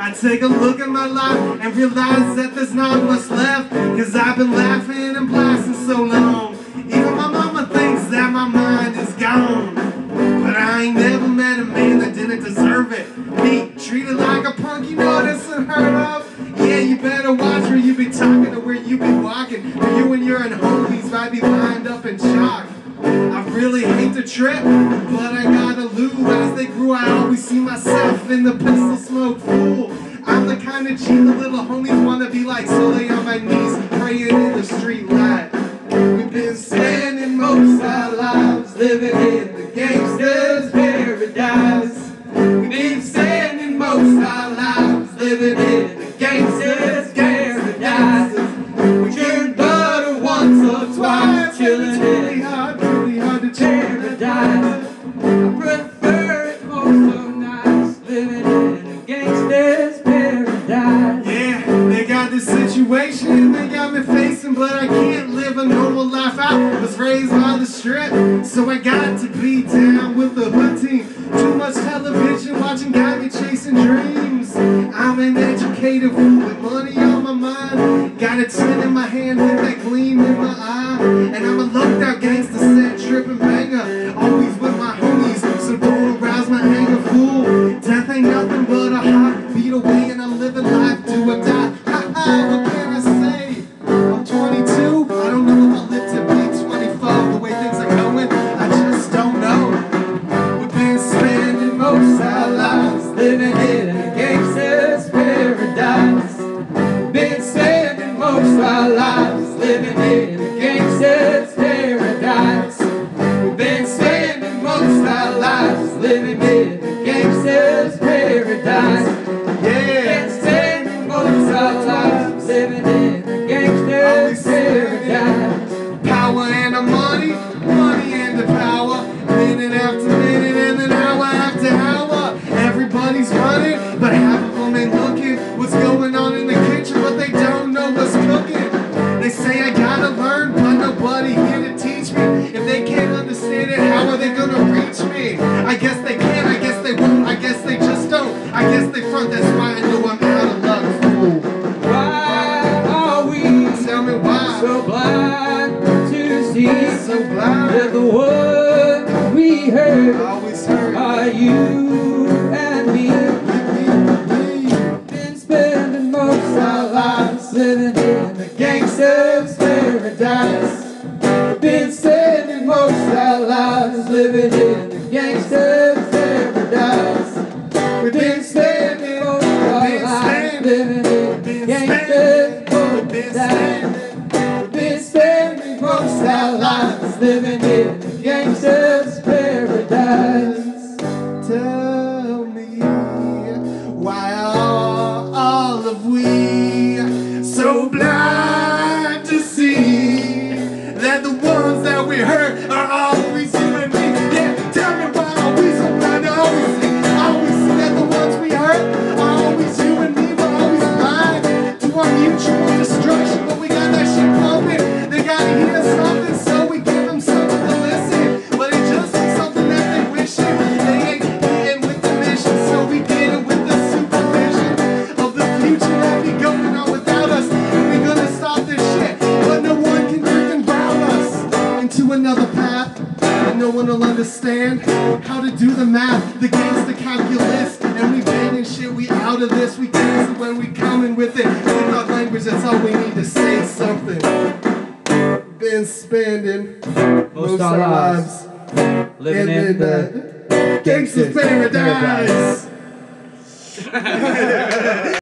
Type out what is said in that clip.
I take a look at my life and realize that there's not much left, cause I've been laughing and blasting so long. Even my mama thinks that my mind is gone, but I ain't never met a man that didn't deserve it. Me, treated like a punk, you know that's unheard of. Yeah, you better watch where you be talking or where you be walking, or you and your homies might be lined up in chalk. I really hate the trip, but I gotta lose. As they grew, I always see myself in the pistol smoke fool. I'm the kind of G the little homies wanna be like, so lay on my knees, praying in the street light. We've been spending most our lives living in the gangster's paradise. We've been spending most our lives living in the gangster's paradise. We turned butter once or twice, chilling in paradise. I prefer it most so nice, living in a gangster's paradise. Yeah, they got this situation they got me facing, but I can't live a normal life. I was raised by the strip, so I got to be down with the hood team. Too much television watching got me chasing dreams. I'm an educated fool with money on my mind, got a 10 in my hand with that gleam in my eye, and I'm a locked out gangster, set tripping banger, always with my homies, so don't arouse my anger, fool. Death ain't nothing but a heartbeat away, and I'm living life do or die. Ha ha, what can I say? I'm 22, I don't know if I'll live to be 24. The way things are going, I just don't know. We've been spending most our lives living in a gangster's paradise. Been spending most our lives living in a gangster's paradise. We've been spending most our lives living in a gangster's paradise. Yeah, been spending most our lives living in a gangster's paradise. Power and the money, money and the power. Minute after minute and then hour after hour. Everybody's running, but half of them ain't looking what's going on in the kitchen, but they don't know what's cooking. They say I gotta learn, but nobody here to teach me. If they can't understand it, how are they gonna reach me? I guess they can, I guess they won't, I guess they just don't. I guess they front, that's why I know I'm out of luck, fool. Why are we Tell me why. so blind to see So blind. that the words we heard Always heard. are you and me? Been spending most our lives living in a gangster's paradise. Been spending most our lives living in a gangster's paradise. We've been spending most our lives living in a gangster's paradise. We've been spending most our lives living in a gangster's paradise. Tell me, why are all of we so blind to see that the ones that we hurt are always you and me? Yeah, tell me why are we so blind to always see that the ones we hurt are always you and me? We're always blind to our mutual destruction, but we got that shit pumping. They gotta hear something, so we give them something to listen, but it just be something that they wishing they ain't getting with the mission. So we get it with the supervision of the future that be going on without us, and we gonna stop this shit, but no one can freaking drown us into another path, and no one will understand how to do the math. The game's the calculus, and we banging shit, we out of this. We dance when we coming with it. With our language, that's all we need to say something. Been spending most our lives living in the gangster's paradise.